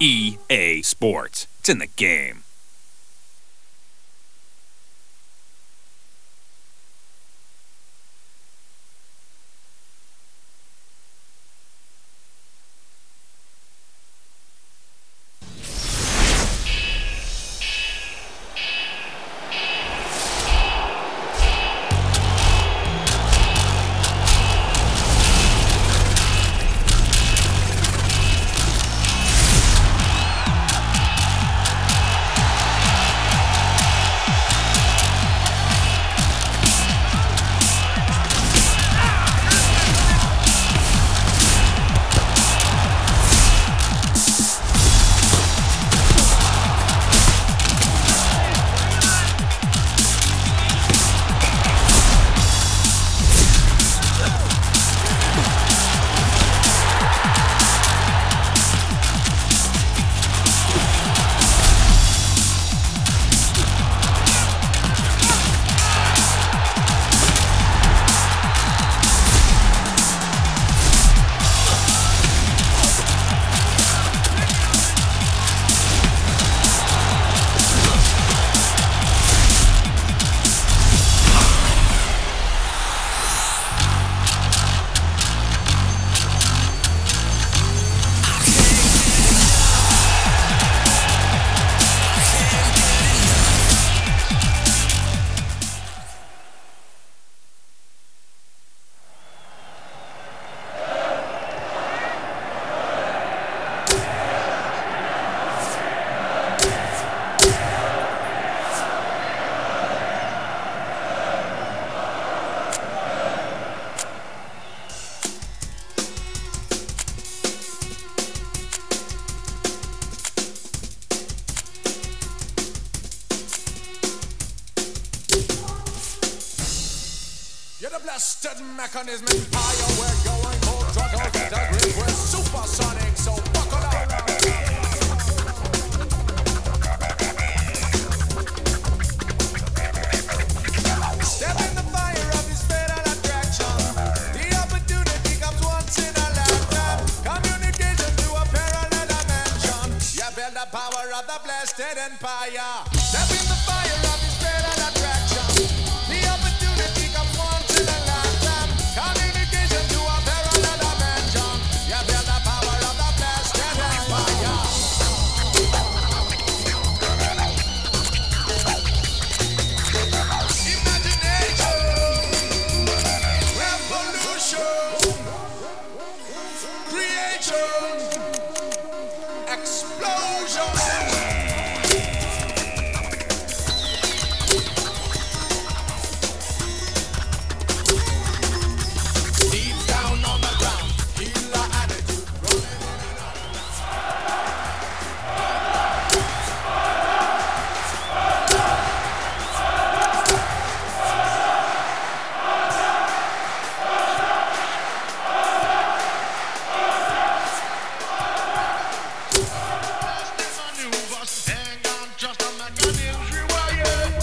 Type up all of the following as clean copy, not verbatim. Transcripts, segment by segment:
EA Sports. It's in the game. You're the blasted mechanism empire. We're going full throttle to the grid. We're supersonic, so buckle up. Step in the fire of this fatal attraction. The opportunity comes once in a lifetime. Communication to a parallel dimension. You build the power of the blasted empire. Step in the fire of this fatal attraction. The opportunity comes once in a lifetime. Communication to a parallel dimension. You build the power of the blasted empire. Revolution, creation, explosion. Deep down on the ground, killer attitude running in and out. Maneuvers, hang on, just a mechanism rewired.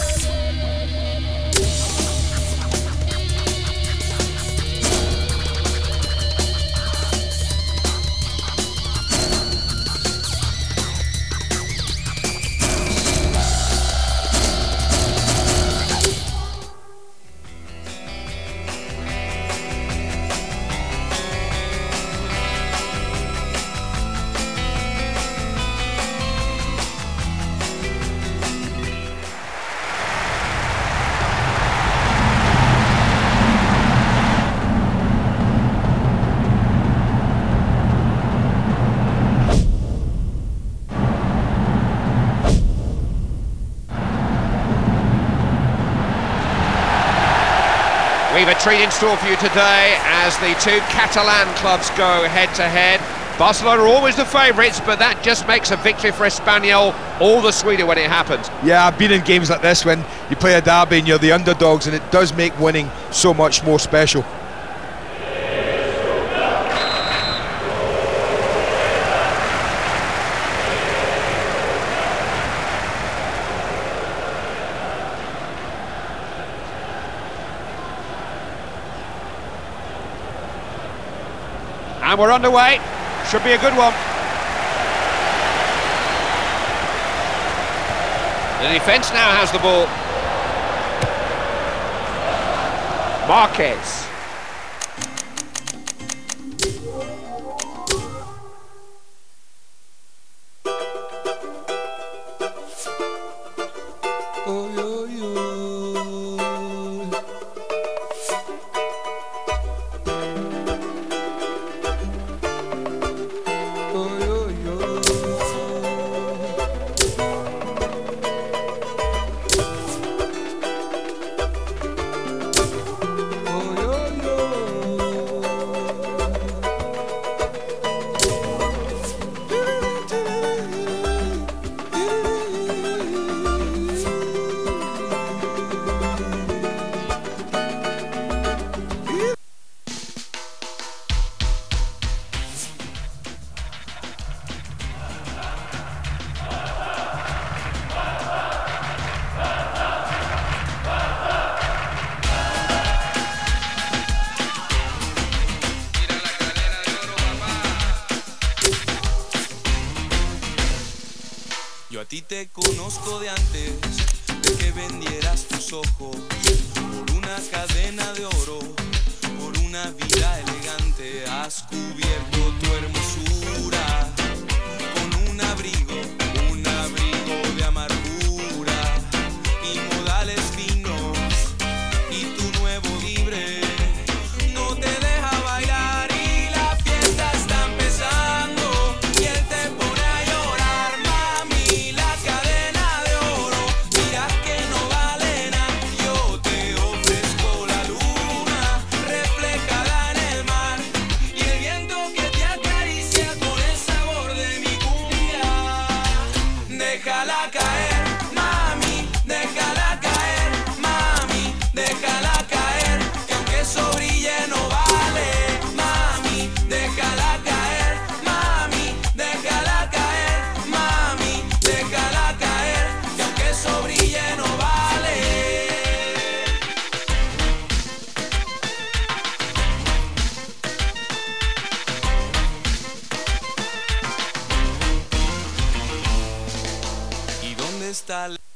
We've a treat in store for you today as the two Catalan clubs go head-to-head. Barcelona are always the favourites, but that just makes a victory for Espanyol all the sweeter when it happens. Yeah, I've been in games like this when you play a derby and you're the underdogs, and it does make winning so much more special. And we're underway. Should be a good one. The defence now has the ball. Marquez. Yo a ti te conozco de antes de que vendieras tus ojos por una cadena de oro, por una vida elegante. Has cubierto tu hermosura con un abrigo de amargura y modales finos, y tu nuevo libre no te deja bailar y la fiesta está empezando y él te pone a llorar, mami. La cadena de oro, mira que no vale nada. Yo te ofrezco la luna reflejada en el mar y el viento que te acaricia con el sabor de mi cumbia. Déjala caer, mami, déjala caer, mami, déjala caer, que aunque eso brille no vale, mami, déjala caer, mami, déjala caer, mami, déjala caer, que aunque eso brille no vale. ¿Y dónde está la